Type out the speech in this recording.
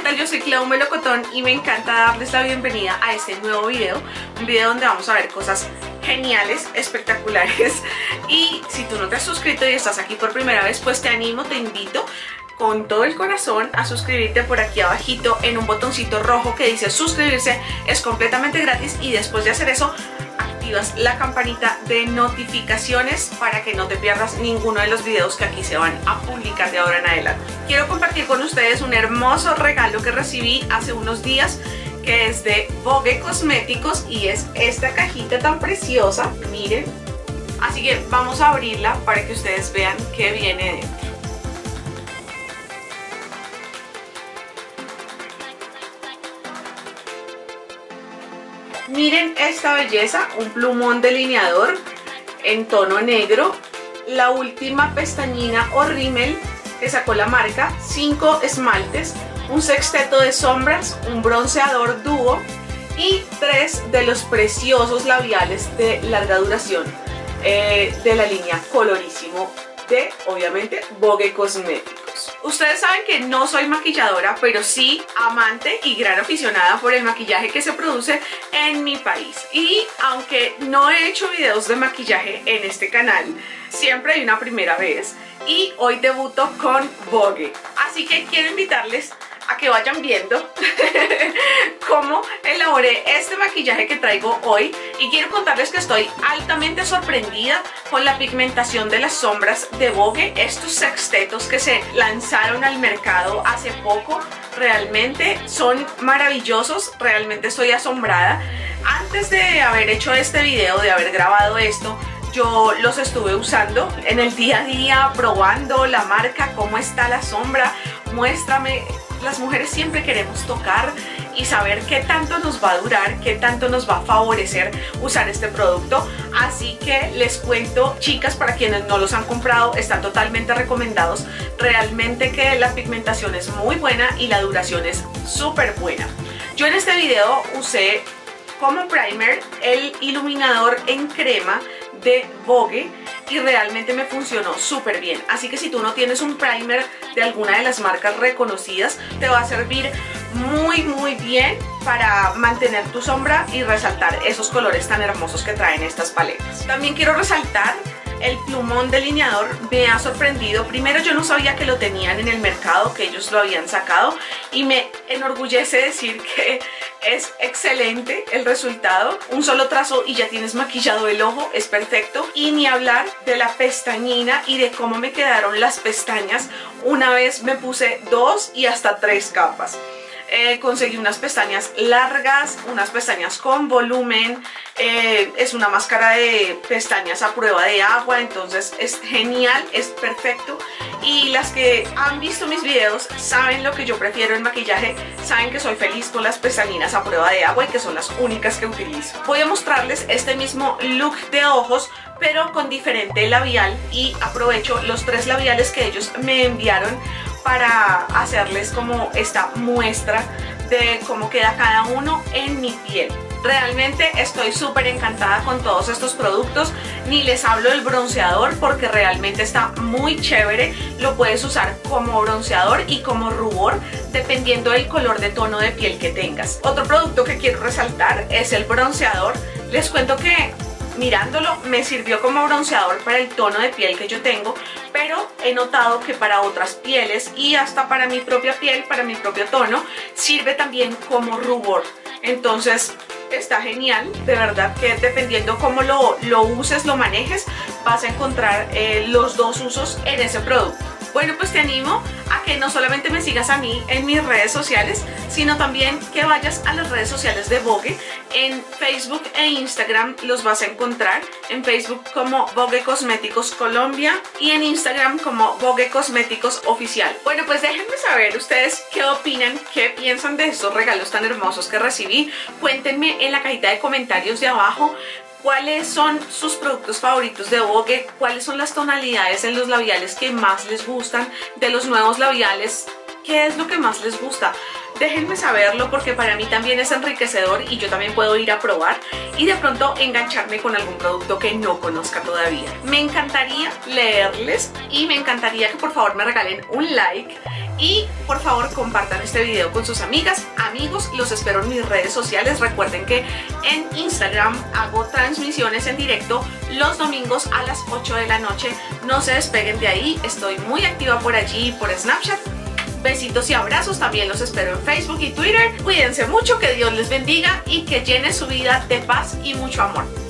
tal? Yo soy Clau Melocotón y me encanta darles la bienvenida a este nuevo video. Un video donde vamos a ver cosas geniales, espectaculares. Y si tú no te has suscrito y estás aquí por primera vez, pues te animo, te invito con todo el corazón a suscribirte por aquí abajito en un botoncito rojo que dice suscribirse. Es completamente gratis y después de hacer eso activas la campanita de notificaciones para que no te pierdas ninguno de los videos que aquí se van a publicar de ahora en adelante. Quiero compartir con ustedes un hermoso regalo que recibí hace unos días, que es de Vogue Cosméticos y es esta cajita tan preciosa, miren. Así que vamos a abrirla para que ustedes vean qué viene dentro. Miren esta belleza, un plumón delineador en tono negro, la última pestañina o rímel que sacó la marca, 5 esmaltes, un sexteto de sombras, un bronceador dúo y 3 de los preciosos labiales de larga duración de la línea Colorísimo de, obviamente, Vogue Cosméticos. Ustedes saben que no soy maquilladora, pero sí amante y gran aficionada por el maquillaje que se produce en mi país. Y aunque no he hecho videos de maquillaje en este canal, siempre hay una primera vez y hoy debuto con Vogue. Así que quiero invitarles a que vayan viendo cómo elaboré este maquillaje que traigo hoy, y quiero contarles que estoy altamente sorprendida con la pigmentación de las sombras de Vogue. Estos sextetos que se lanzaron al mercado hace poco realmente son maravillosos, realmente estoy asombrada. Antes de haber hecho este video, de haber grabado esto, yo los estuve usando en el día a día, probando la marca, cómo está la sombra, muéstrame. Las mujeres siempre queremos tocar y saber qué tanto nos va a durar, qué tanto nos va a favorecer usar este producto. Así que les cuento, chicas, para quienes no los han comprado, están totalmente recomendados. Realmente que la pigmentación es muy buena y la duración es súper buena. Yo en este video usé como primer el iluminador en crema de Vogue y realmente me funcionó súper bien. Así que si tú no tienes un primer de alguna de las marcas reconocidas, te va a servir muy bien para mantener tu sombra y resaltar esos colores tan hermosos que traen estas paletas. También quiero resaltar el plumón delineador. Me ha sorprendido. Primero, yo no sabía que lo tenían en el mercado, que ellos lo habían sacado, y me enorgullece decir que es excelente el resultado. Un solo trazo y ya tienes maquillado el ojo, es perfecto. Y ni hablar de la pestañina y de cómo me quedaron las pestañas. Una vez me puse 2 y hasta 3 capas. Conseguí unas pestañas largas, unas pestañas con volumen, es una máscara de pestañas a prueba de agua, entonces es genial, es perfecto. Y las que han visto mis videos saben lo que yo prefiero en maquillaje, saben que soy feliz con las pestañinas a prueba de agua y que son las únicas que utilizo. Voy a mostrarles este mismo look de ojos, pero con diferente labial, y aprovecho los 3 labiales que ellos me enviaron para hacerles como esta muestra de cómo queda cada uno en mi piel. Realmente estoy súper encantada con todos estos productos. Ni les hablo del bronceador porque realmente está muy chévere. Lo puedes usar como bronceador y como rubor dependiendo del color de tono de piel que tengas. Otro producto que quiero resaltar es el bronceador. Les cuento que mirándolo me sirvió como bronceador para el tono de piel que yo tengo, pero he notado que para otras pieles y hasta para mi propia piel, para mi propio tono, sirve también como rubor. Entonces está genial, de verdad que dependiendo cómo lo uses, lo manejes, vas a encontrar los dos usos en ese producto. Bueno, pues te animo a que no solamente me sigas a mí en mis redes sociales, sino también que vayas a las redes sociales de Vogue. En Facebook e Instagram los vas a encontrar. En Facebook como Vogue Cosméticos Colombia y en Instagram como Vogue Cosméticos Oficial. Bueno, pues déjenme saber ustedes qué opinan, qué piensan de estos regalos tan hermosos que recibí. Cuéntenme en la cajita de comentarios de abajo cuáles son sus productos favoritos de Vogue, cuáles son las tonalidades en los labiales que más les gustan, de los nuevos labiales qué es lo que más les gusta. Déjenme saberlo porque para mí también es enriquecedor y yo también puedo ir a probar y de pronto engancharme con algún producto que no conozca todavía. Me encantaría leerles y me encantaría que por favor me regalen un like y por favor compartan este video con sus amigas, amigos. Los espero en mis redes sociales. Recuerden que en Instagram hago transmisiones en directo los domingos a las 8 de la noche. No se despeguen de ahí, estoy muy activa por allí, por Snapchat. Besitos y abrazos, también los espero en Facebook y Twitter. Cuídense mucho, que Dios les bendiga y que llene su vida de paz y mucho amor.